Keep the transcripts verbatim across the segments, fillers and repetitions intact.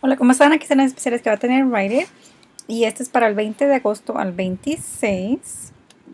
Hola, ¿cómo están? Aquí están las especiales que va a tener Rite Aid. Y este es para el veinte de agosto al veintiséis.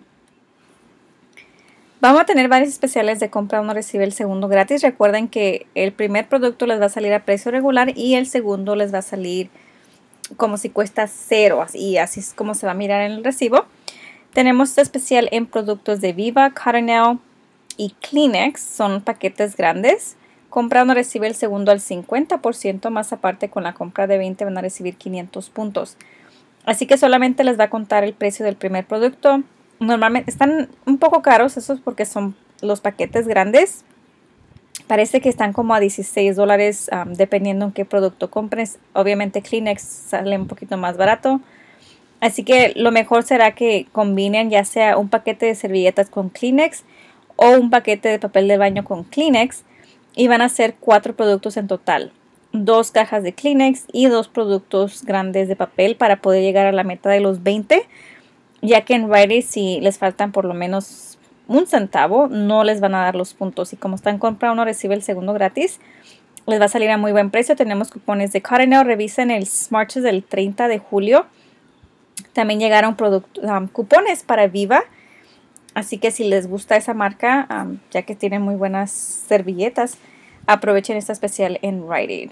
Vamos a tener varios especiales de compra uno recibe el segundo gratis. Recuerden que el primer producto les va a salir a precio regular y el segundo les va a salir como si cuesta cero. Y así es como se va a mirar en el recibo. Tenemos este especial en productos de Viva, Cottonelle y Kleenex. Son paquetes grandes. Compra uno recibe el segundo al cincuenta por ciento, más aparte con la compra de veinte van a recibir quinientos puntos. Así que solamente les va a contar el precio del primer producto. Normalmente están un poco caros esos porque son los paquetes grandes. Parece que están como a dieciséis dólares um, dependiendo en qué producto compres. Obviamente Kleenex sale un poquito más barato. Así que lo mejor será que combinen ya sea un paquete de servilletas con Kleenex o un paquete de papel de baño con Kleenex. Y van a ser cuatro productos en total. Dos cajas de Kleenex y dos productos grandes de papel para poder llegar a la meta de los veinte. Ya que en Rite Aid si les faltan por lo menos un centavo, no les van a dar los puntos. Y como están compra uno recibe el segundo gratis, les va a salir a muy buen precio. Tenemos cupones de Cottonelle. Revisen el Smarches del treinta de julio. También llegaron um, cupones para Viva. Así que si les gusta esa marca, um, ya que tienen muy buenas servilletas, aprovechen esta especial en Rite Aid.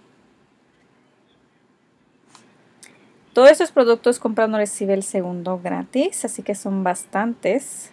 Todos estos productos comprando recibe el segundo gratis, así que son bastantes.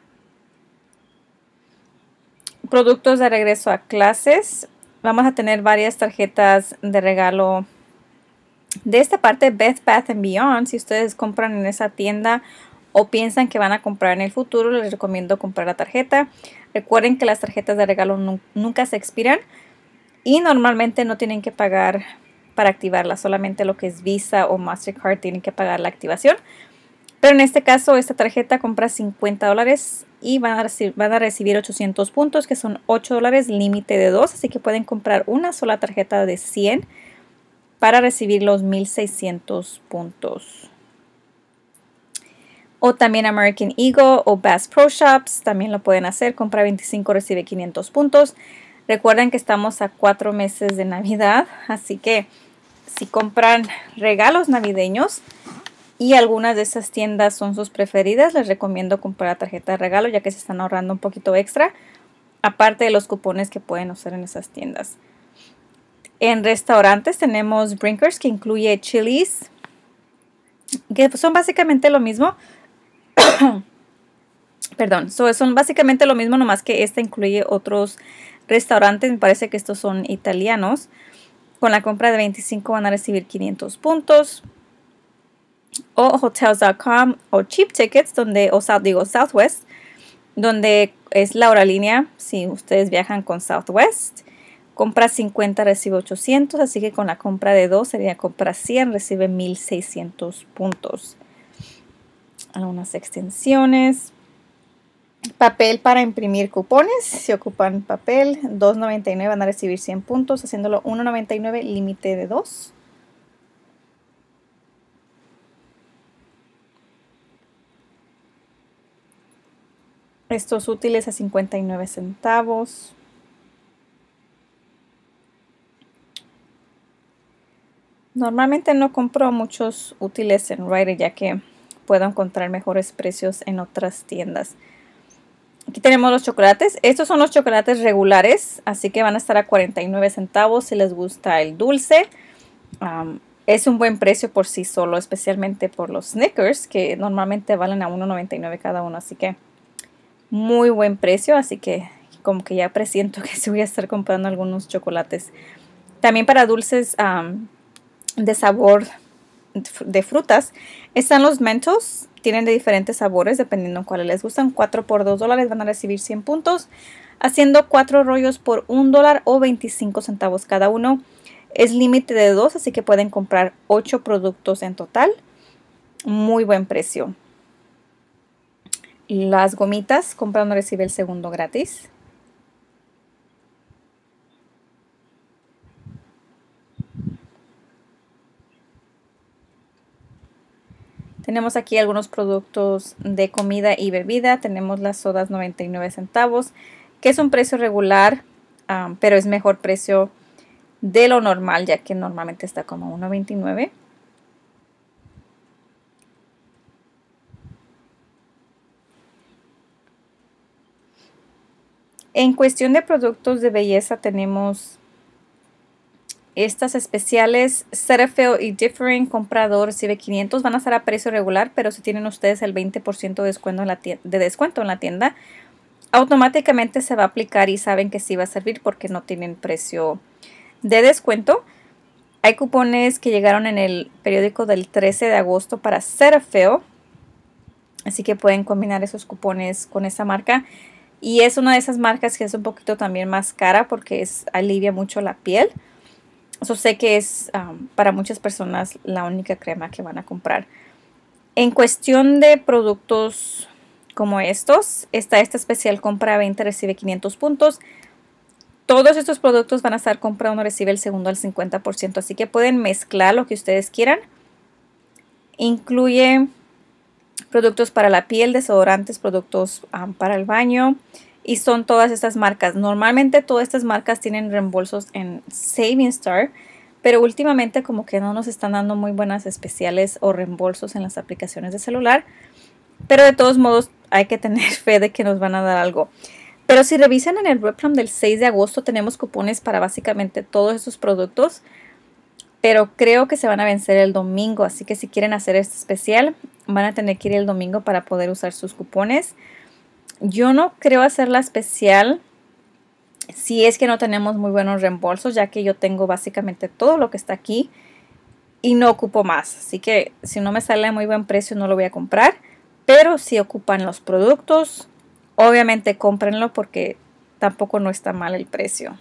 Productos de regreso a clases. Vamos a tener varias tarjetas de regalo de esta parte Bed Bath and Beyond. Si ustedes compran en esa tienda o piensan que van a comprar en el futuro, les recomiendo comprar la tarjeta. Recuerden que las tarjetas de regalo nu nunca se expiran y normalmente no tienen que pagar para activarla. Solamente lo que es Visa o Mastercard tienen que pagar la activación. Pero en este caso, esta tarjeta compra cincuenta dólares y van a, recibir, van a recibir ochocientos puntos, que son ocho dólares, límite de dos. Así que pueden comprar una sola tarjeta de cien para recibir los mil seiscientos puntos. O también American Eagle o Bass Pro Shops también lo pueden hacer. Compra veinticinco, recibe quinientos puntos. Recuerden que estamos a cuatro meses de Navidad, así que si compran regalos navideños y algunas de esas tiendas son sus preferidas, les recomiendo comprar la tarjeta de regalo ya que se están ahorrando un poquito extra, aparte de los cupones que pueden usar en esas tiendas. En restaurantes tenemos Brinkers, que incluye Chili's, que son básicamente lo mismo. Perdón, so, son básicamente lo mismo, nomás que esta incluye otros restaurantes. Me parece que estos son italianos. Con la compra de veinticinco van a recibir quinientos puntos. O hotels punto com o Cheap Tickets, donde, o digo Southwest, donde es la aerolínea. Si ustedes viajan con Southwest, compra cincuenta, recibe ochocientos. Así que con la compra de dos sería compra cien, recibe mil seiscientos puntos. Algunas extensiones. Papel para imprimir cupones. Si ocupan papel, dos noventa y nueve van a recibir cien puntos, haciéndolo uno noventa y nueve, límite de dos. Estos útiles a cincuenta y nueve centavos. Normalmente no compro muchos útiles en Rite Aid ya que puedo encontrar mejores precios en otras tiendas. Aquí tenemos los chocolates. Estos son los chocolates regulares, así que van a estar a cuarenta y nueve centavos si les gusta el dulce. Um, es un buen precio por sí solo, especialmente por los Snickers, que normalmente valen a uno noventa y nueve cada uno, así que muy buen precio. Así que como que ya presiento que sí voy a estar comprando algunos chocolates. También para dulces um, de sabor de frutas están los Mentos. Tienen de diferentes sabores dependiendo de cuáles les gustan. cuatro por dos dólares van a recibir cien puntos, haciendo cuatro rollos por un dólar o veinticinco centavos cada uno. Es límite de dos, así que pueden comprar ocho productos en total. Muy buen precio. Las gomitas, compra uno recibe el segundo gratis. Tenemos aquí algunos productos de comida y bebida. Tenemos las sodas noventa y nueve centavos, que es un precio regular, um, pero es mejor precio de lo normal, ya que normalmente está como uno veintinueve. En cuestión de productos de belleza tenemos estas especiales. Cetaphil y Differin comprador recibe quinientos, van a estar a precio regular, pero si tienen ustedes el veinte por ciento de descuento en la tienda, de descuento en la tienda, automáticamente se va a aplicar y saben que sí va a servir porque no tienen precio de descuento. Hay cupones que llegaron en el periódico del trece de agosto para Cetaphil, así que pueden combinar esos cupones con esa marca. Y es una de esas marcas que es un poquito también más cara porque es, alivia mucho la piel. Eso sé que es um, para muchas personas la única crema que van a comprar. En cuestión de productos como estos, está esta especial compra veinte, recibe quinientos puntos. Todos estos productos van a estar compra uno, recibe el segundo al cincuenta por ciento. Así que pueden mezclar lo que ustedes quieran. Incluye productos para la piel, desodorantes, productos um, para el baño. Y son todas estas marcas. Normalmente todas estas marcas tienen reembolsos en Saving Star, pero últimamente como que no nos están dando muy buenas especiales o reembolsos en las aplicaciones de celular. Pero de todos modos hay que tener fe de que nos van a dar algo. Pero si revisan en el Webplan del seis de agosto tenemos cupones para básicamente todos esos productos. Pero creo que se van a vencer el domingo, así que si quieren hacer este especial van a tener que ir el domingo para poder usar sus cupones. Yo no creo hacerla especial si es que no tenemos muy buenos reembolsos, ya que yo tengo básicamente todo lo que está aquí y no ocupo más. Así que si no me sale a muy buen precio no lo voy a comprar. Pero si ocupan los productos, obviamente cómprenlo porque tampoco no está mal el precio.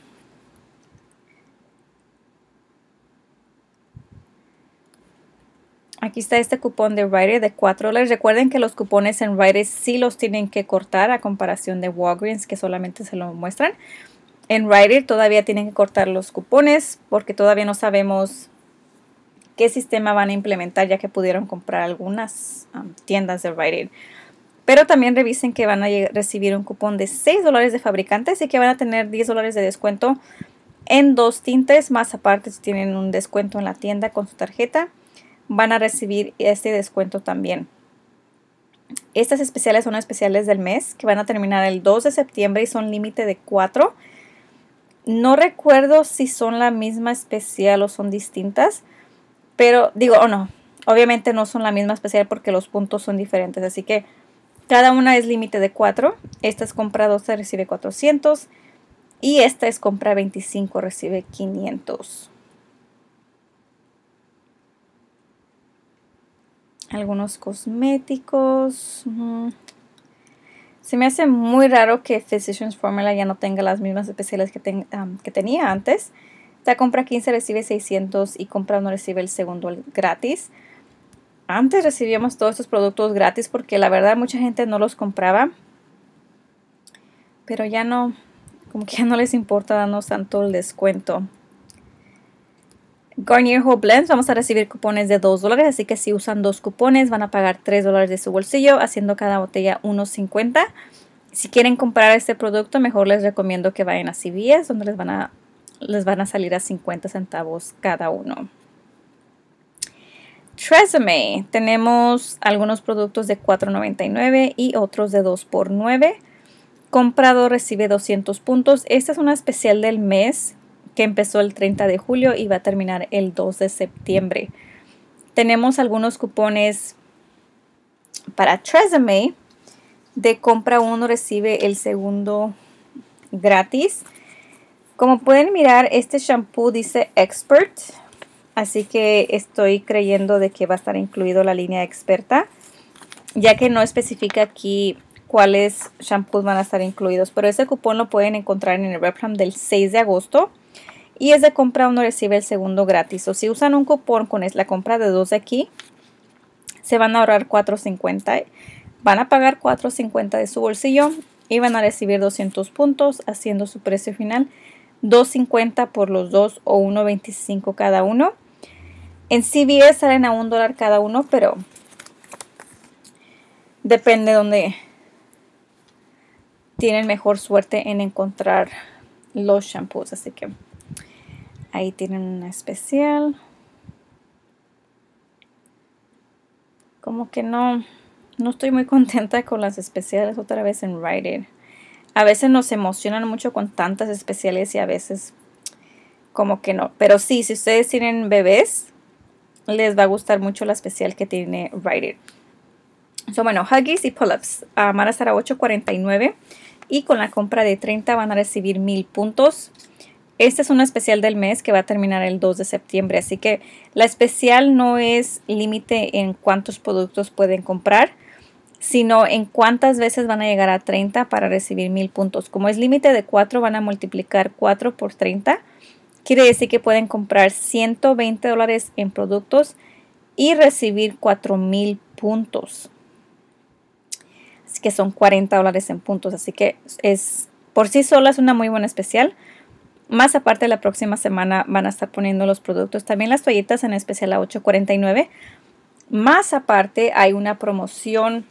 Aquí está este cupón de Rite Aid de cuatro dólares. Recuerden que los cupones en Rite Aid sí los tienen que cortar a comparación de Walgreens, que solamente se lo muestran. En Rite Aid todavía tienen que cortar los cupones porque todavía no sabemos qué sistema van a implementar, ya que pudieron comprar algunas um, tiendas de Rite Aid. Pero también revisen que van a recibir un cupón de seis dólares de fabricantes y que van a tener diez dólares de descuento en dos tintes. Más aparte, si tienen un descuento en la tienda con su tarjeta, van a recibir este descuento también. Estas especiales son especiales del mes que van a terminar el dos de septiembre y son límite de cuatro. No recuerdo si son la misma especial o son distintas, pero digo, o oh no, obviamente no son la misma especial porque los puntos son diferentes, así que cada una es límite de cuatro. Esta es compra doce, recibe cuatrocientos y esta es compra veinticinco, recibe quinientos. Algunos cosméticos. Uh-huh. Se me hace muy raro que Physicians Formula ya no tenga las mismas especiales que, ten, um, que tenía antes. Esta compra quince recibe seiscientos y compra uno recibe el segundo gratis. Antes recibíamos todos estos productos gratis porque la verdad mucha gente no los compraba. Pero ya no, como que ya no les importa darnos tanto el descuento. Garnier Whole Blends, vamos a recibir cupones de dos dólares, así que si usan dos cupones van a pagar tres dólares de su bolsillo, haciendo cada botella uno cincuenta. Si quieren comprar este producto, mejor les recomiendo que vayan a C V S, donde les van a, les van a salir a cincuenta centavos cada uno. Tresemme, tenemos algunos productos de cuatro noventa y nueve y otros de dos por nueve. Comprador recibe doscientos puntos. Esta es una especial del mes que empezó el treinta de julio y va a terminar el dos de septiembre. Tenemos algunos cupones para Tresemme. De compra uno recibe el segundo gratis. Como pueden mirar, este shampoo dice Expert. Así que estoy creyendo de que va a estar incluido la línea experta, ya que no especifica aquí cuáles shampoos van a estar incluidos. Pero ese cupón lo pueden encontrar en el Webplan del seis de agosto. Y es de compra uno recibe el segundo gratis. O si usan un cupón con la compra de dos de aquí, se van a ahorrar cuatro cincuenta. Van a pagar cuatro cincuenta de su bolsillo y van a recibir doscientos puntos, haciendo su precio final dos cincuenta por los dos o uno veinticinco cada uno. En C V S salen a un dólar cada uno, pero depende de donde tienen mejor suerte en encontrar los shampoos. Así que Ahí tienen una especial. Como que no, no estoy muy contenta con las especiales otra vez en Rite Aid. A veces nos emocionan mucho con tantas especiales y a veces como que no. Pero sí, si ustedes tienen bebés, les va a gustar mucho la especial que tiene Rite Aid. So, bueno, Huggies y Pull-Ups uh, van a estar a ocho cuarenta y nueve y con la compra de treinta van a recibir mil puntos. Este es una especial del mes que va a terminar el dos de septiembre, así que la especial no es límite en cuántos productos pueden comprar, sino en cuántas veces van a llegar a treinta para recibir mil puntos. Como es límite de cuatro, van a multiplicar cuatro por treinta. Quiere decir que pueden comprar ciento veinte dólares en productos y recibir cuatro mil puntos. Así que son cuarenta dólares en puntos. Así que es por sí sola es una muy buena especial. Más aparte, la próxima semana van a estar poniendo los productos. También las toallitas en especial a ocho cuarenta y nueve. Más aparte, hay una promoción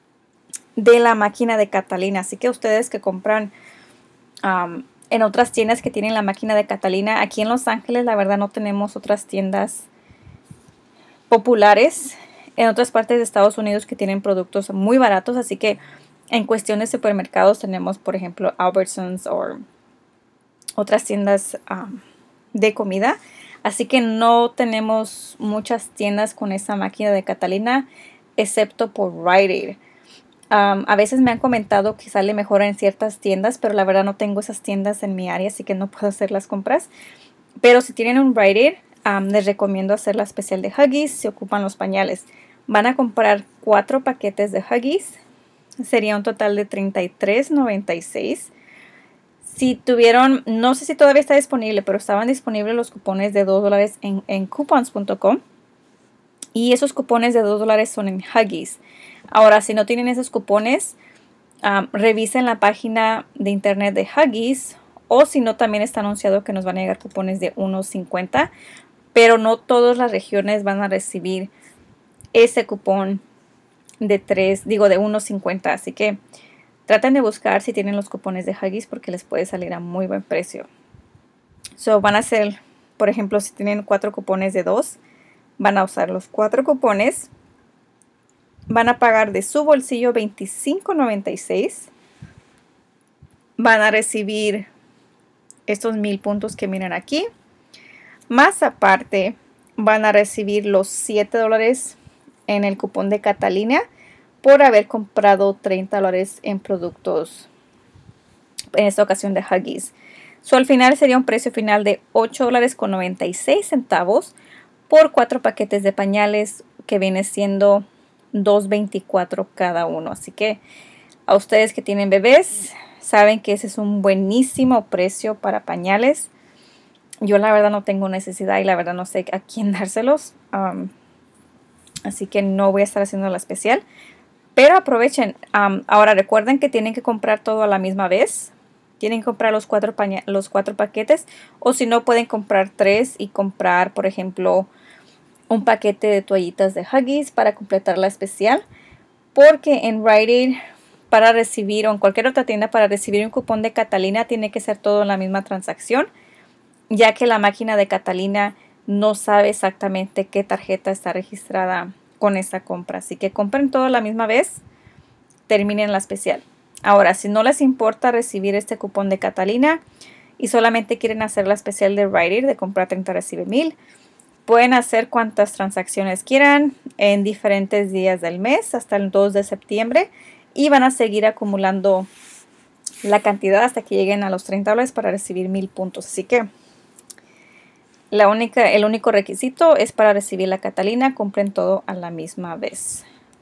de la máquina de Catalina. Así que ustedes que compran um, en otras tiendas que tienen la máquina de Catalina, aquí en Los Ángeles, la verdad, no tenemos otras tiendas populares en otras partes de Estados Unidos que tienen productos muy baratos. Así que en cuestión de supermercados tenemos, por ejemplo, Albertsons o otras tiendas um, de comida. Así que no tenemos muchas tiendas con esa máquina de Catalina, excepto por Rite Aid. Um, a veces me han comentado que sale mejor en ciertas tiendas, pero la verdad no tengo esas tiendas en mi área, así que no puedo hacer las compras. Pero si tienen un Rite Aid, um, les recomiendo hacer la especial de Huggies si ocupan los pañales. Van a comprar cuatro paquetes de Huggies. Sería un total de treinta y tres noventa y seis. Si tuvieron, no sé si todavía está disponible, pero estaban disponibles los cupones de dos dólares en, en coupons punto com. Y esos cupones de dos dólares son en Huggies. Ahora, si no tienen esos cupones, um, revisen la página de internet de Huggies. O si no, también está anunciado que nos van a llegar cupones de uno cincuenta. Pero no todas las regiones van a recibir ese cupón de tres, digo de uno cincuenta. Así que traten de buscar si tienen los cupones de Huggies porque les puede salir a muy buen precio. So, van a hacer, por ejemplo, si tienen cuatro cupones de dos, van a usar los cuatro cupones. Van a pagar de su bolsillo veinticinco noventa y seis. Van a recibir estos mil puntos que miran aquí. Más aparte, van a recibir los siete dólares en el cupón de Catalina por haber comprado treinta dólares en productos, en esta ocasión de Huggies. So, al final sería un precio final de ocho dólares con noventa y seis centavos por cuatro paquetes de pañales, que viene siendo dos veinticuatro cada uno. Así que a ustedes que tienen bebés, saben que ese es un buenísimo precio para pañales. Yo la verdad no tengo necesidad y la verdad no sé a quién dárselos. Um, así que no voy a estar haciendo la especial. Pero aprovechen. Um, ahora recuerden que tienen que comprar todo a la misma vez. Tienen que comprar los cuatro, los cuatro paquetes. O si no, pueden comprar tres y comprar, por ejemplo, un paquete de toallitas de Huggies para completar la especial. Porque en Rite Aid, para recibir, o en cualquier otra tienda, para recibir un cupón de Catalina, tiene que ser todo en la misma transacción. Ya que la máquina de Catalina no sabe exactamente qué tarjeta está registrada con esa compra. Así que compren todo a la misma vez, terminen la especial. Ahora, si no les importa recibir este cupón de Catalina y solamente quieren hacer la especial de Rite Aid de comprar treinta recibe mil, pueden hacer cuantas transacciones quieran en diferentes días del mes hasta el dos de septiembre y van a seguir acumulando la cantidad hasta que lleguen a los treinta dólares para recibir mil puntos. Así que La única, el único requisito es para recibir la Catalina, compren todo a la misma vez.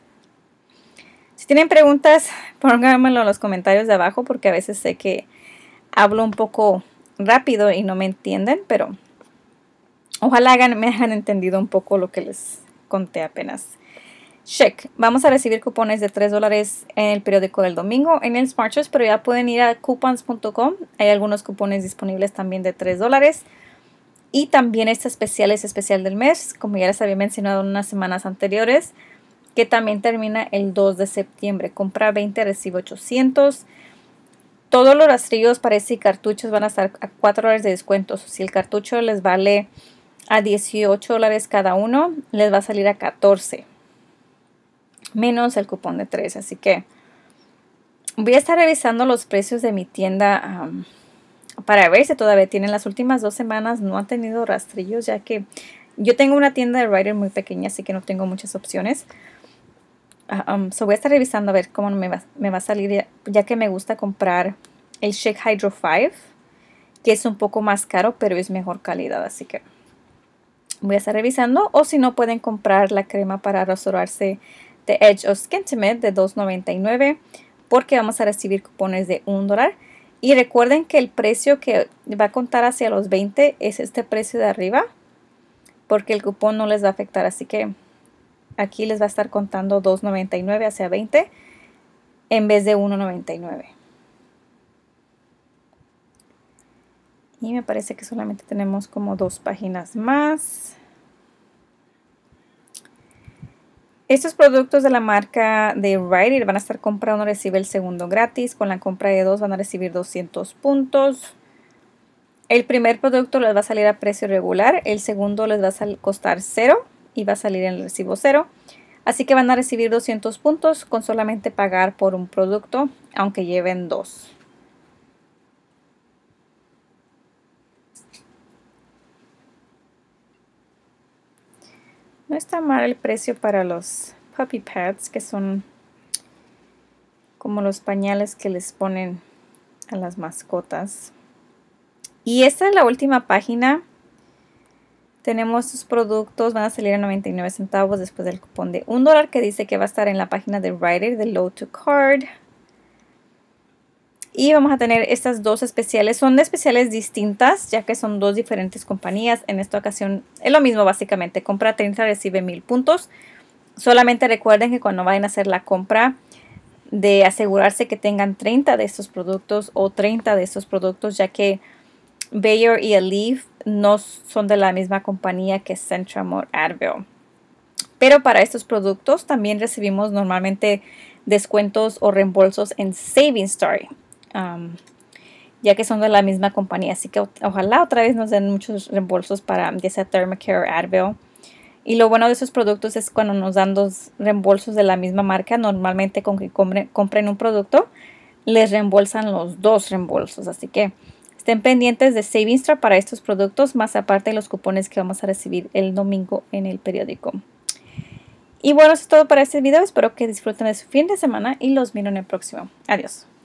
Si tienen preguntas, pónganmelo en los comentarios de abajo porque a veces sé que hablo un poco rápido y no me entienden, pero ojalá hagan, me hayan entendido un poco lo que les conté apenas. Check. Vamos a recibir cupones de tres dólares en el periódico del domingo en el Smart Choice, pero ya pueden ir a coupons punto com. Hay algunos cupones disponibles también de tres dólares. Y también este especial es especial del mes, como ya les había mencionado en unas semanas anteriores, que también termina el dos de septiembre. Compra veinte, recibe ochocientos. todos los rastrillos para ese cartuchos van a estar a cuatro dólares de descuento. Si el cartucho les vale a dieciocho dólares cada uno, les va a salir a catorce. Menos el cupón de tres. Así que voy a estar revisando los precios de mi tienda um, para ver si todavía tienen. Las últimas dos semanas no han tenido rastrillos, ya que yo tengo una tienda de Ryder muy pequeña, así que no tengo muchas opciones. Uh, um, so voy a estar revisando a ver cómo me va, me va a salir, ya, ya que me gusta comprar el Shake Hydro cinco, que es un poco más caro, pero es mejor calidad. Así que voy a estar revisando. O si no, pueden comprar la crema para rasurarse de Edge o Skintimate de dos noventa y nueve, porque vamos a recibir cupones de un dólar. Y recuerden que el precio que va a contar hacia los veinte es este precio de arriba, porque el cupón no les va a afectar. Así que aquí les va a estar contando dos noventa y nueve hacia veinte en vez de uno noventa y nueve. Y me parece que solamente tenemos como dos páginas más. Estos productos de la marca de Ryder van a estar comprando, recibe el segundo gratis. Con la compra de dos van a recibir doscientos puntos. El primer producto les va a salir a precio regular. El segundo les va a costar cero y va a salir en el recibo cero. Así que van a recibir doscientos puntos con solamente pagar por un producto, aunque lleven dos. No está mal el precio para los puppy pads, que son como los pañales que les ponen a las mascotas. Y esta es la última página. Tenemos estos productos, van a salir a noventa y nueve centavos después del cupón de un dólar que dice que va a estar en la página de Ryder de Load to Card. Y vamos a tener estas dos especiales. Son de especiales distintas, ya que son dos diferentes compañías. En esta ocasión es lo mismo básicamente. Compra treinta, recibe mil puntos. Solamente recuerden que cuando vayan a hacer la compra, de asegurarse que tengan treinta de estos productos o treinta de estos productos, ya que Bayer y Aleve no son de la misma compañía que Centramor Advil. Pero para estos productos también recibimos normalmente descuentos o reembolsos en Saving Star, um, ya que son de la misma compañía. Así que ojalá otra vez nos den muchos reembolsos para ya sea Thermacare o Advil. Y lo bueno de esos productos es cuando nos dan dos reembolsos de la misma marca. Normalmente con que compren, compren un producto, les reembolsan los dos reembolsos. Así que estén pendientes de Saving Star para estos productos, más aparte de los cupones que vamos a recibir el domingo en el periódico. Y bueno, eso es todo para este video. Espero que disfruten de su fin de semana y los miro en el próximo. Adiós.